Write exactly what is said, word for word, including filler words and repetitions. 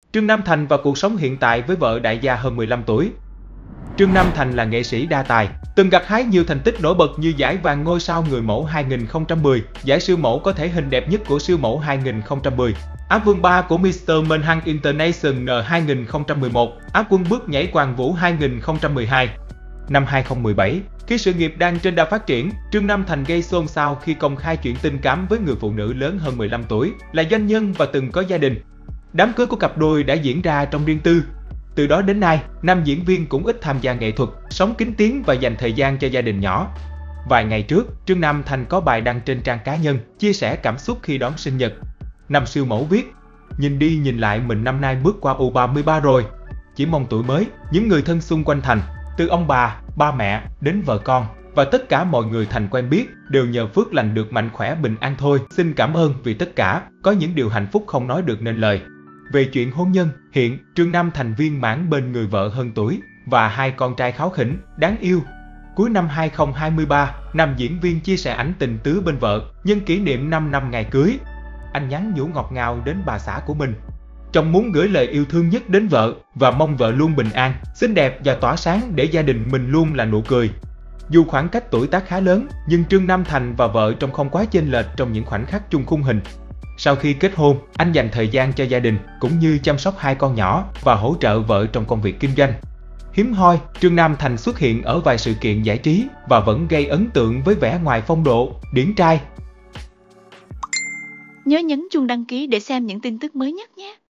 Trương Nam Thành và cuộc sống hiện tại với vợ đại gia hơn mười lăm tuổi. Trương Nam Thành là nghệ sĩ đa tài, từng gặt hái nhiều thành tích nổi bật như giải vàng ngôi sao người mẫu hai nghìn không trăm mười, giải siêu mẫu có thể hình đẹp nhất của siêu mẫu hai nghìn không trăm mười, Á quân ba của mít tơ Manhattan International hai nghìn không trăm mười một, Á quân bước nhảy Hoàng Vũ hai nghìn không trăm mười hai. Năm hai nghìn không trăm mười bảy, khi sự nghiệp đang trên đà phát triển, Trương Nam Thành gây xôn xao khi công khai chuyện tình cảm với người phụ nữ lớn hơn mười lăm tuổi, là doanh nhân và từng có gia đình. Đám cưới của cặp đôi đã diễn ra trong riêng tư. Từ đó đến nay, nam diễn viên cũng ít tham gia nghệ thuật, sống kín tiếng và dành thời gian cho gia đình nhỏ. Vài ngày trước, Trương Nam Thành có bài đăng trên trang cá nhân, chia sẻ cảm xúc khi đón sinh nhật. Năm siêu mẫu viết, nhìn đi nhìn lại mình năm nay bước qua U ba mươi ba rồi. Chỉ mong tuổi mới, những người thân xung quanh Thành, từ ông bà, ba mẹ, đến vợ con, và tất cả mọi người Thành quen biết, đều nhờ phước lành được mạnh khỏe bình an thôi. Xin cảm ơn vì tất cả, có những điều hạnh phúc không nói được nên lời. Về chuyện hôn nhân, hiện Trương Nam Thành viên mãn bên người vợ hơn tuổi và hai con trai kháu khỉnh, đáng yêu. Cuối năm hai nghìn không trăm hai mươi ba, nam diễn viên chia sẻ ảnh tình tứ bên vợ, nhân kỷ niệm năm năm ngày cưới. Anh nhắn nhủ ngọt ngào đến bà xã của mình. Chồng muốn gửi lời yêu thương nhất đến vợ và mong vợ luôn bình an, xinh đẹp và tỏa sáng để gia đình mình luôn là nụ cười. Dù khoảng cách tuổi tác khá lớn, nhưng Trương Nam Thành và vợ trông không quá chênh lệch trong những khoảnh khắc chung khung hình. Sau khi kết hôn, anh dành thời gian cho gia đình cũng như chăm sóc hai con nhỏ và hỗ trợ vợ trong công việc kinh doanh. Hiếm hoi, Trương Nam Thành xuất hiện ở vài sự kiện giải trí và vẫn gây ấn tượng với vẻ ngoài phong độ, điển trai. Nhớ nhấn chuông đăng ký để xem những tin tức mới nhất nhé!